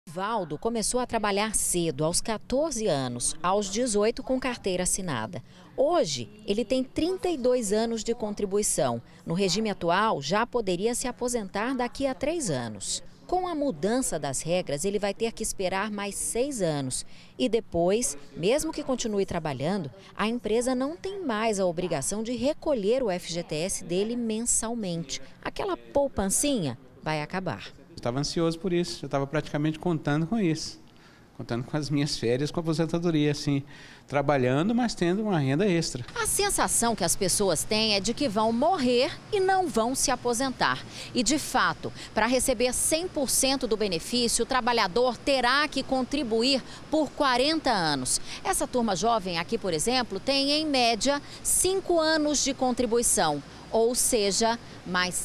Valdo começou a trabalhar cedo, aos 14 anos, aos 18 com carteira assinada. Hoje, ele tem 32 anos de contribuição. No regime atual, já poderia se aposentar daqui a 3 anos. Com a mudança das regras, ele vai ter que esperar mais 6 anos. E depois, mesmo que continue trabalhando, a empresa não tem mais a obrigação de recolher o FGTS dele mensalmente. Aquela poupancinha vai acabar. Eu estava ansioso por isso, eu estava praticamente contando com isso. Contando com as minhas férias, com a aposentadoria, assim, trabalhando, mas tendo uma renda extra. A sensação que as pessoas têm é de que vão morrer e não vão se aposentar. E, de fato, para receber 100% do benefício, o trabalhador terá que contribuir por 40 anos. Essa turma jovem aqui, por exemplo, tem, em média, 5 anos de contribuição. Ou seja, mais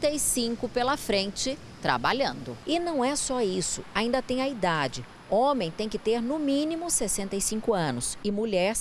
35 pela frente, trabalhando. E não é só isso, ainda tem a idade. Homem tem que ter no mínimo 65 anos e mulher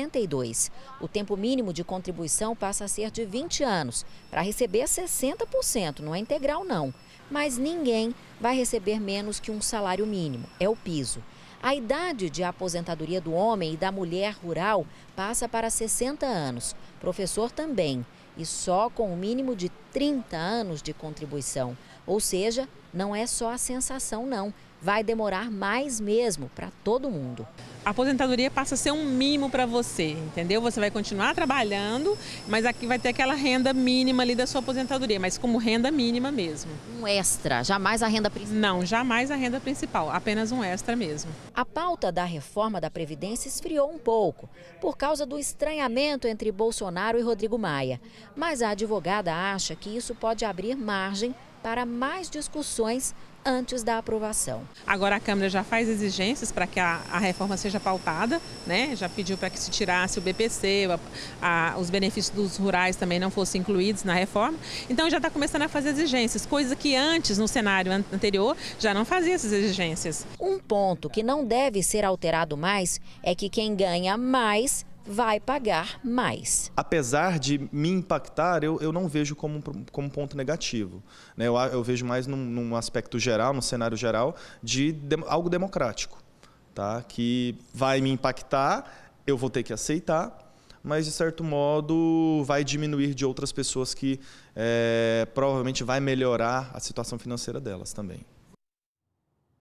62. O tempo mínimo de contribuição passa a ser de 20 anos, para receber 60%, não é integral não. Mas ninguém vai receber menos que um salário mínimo, é o piso. A idade de aposentadoria do homem e da mulher rural passa para 60 anos, professor também, e só com o mínimo de 30 anos de contribuição. Ou seja, não é só a sensação não. Vai demorar mais mesmo para todo mundo. A aposentadoria passa a ser um mimo para você, entendeu? Você vai continuar trabalhando, mas aqui vai ter aquela renda mínima ali da sua aposentadoria, mas como renda mínima mesmo. Um extra, jamais a renda principal? Não, jamais a renda principal, apenas um extra mesmo. A pauta da reforma da Previdência esfriou um pouco, por causa do estranhamento entre Bolsonaro e Rodrigo Maia. Mas a advogada acha que isso pode abrir margem para mais discussões antes da aprovação. Agora a Câmara já faz exigências para que a reforma seja pautada, né? Já pediu para que se tirasse o BPC, os benefícios dos rurais também não fossem incluídos na reforma. Então já está começando a fazer exigências, coisa que antes, no cenário anterior, já não fazia essas exigências. Um ponto que não deve ser alterado mais é que quem ganha mais vai pagar mais. Apesar de me impactar, eu não vejo como ponto negativo, né? Eu vejo mais num aspecto geral, no cenário geral, de algo democrático, tá? Que vai me impactar, eu vou ter que aceitar, mas de certo modo vai diminuir de outras pessoas que provavelmente vai melhorar a situação financeira delas também.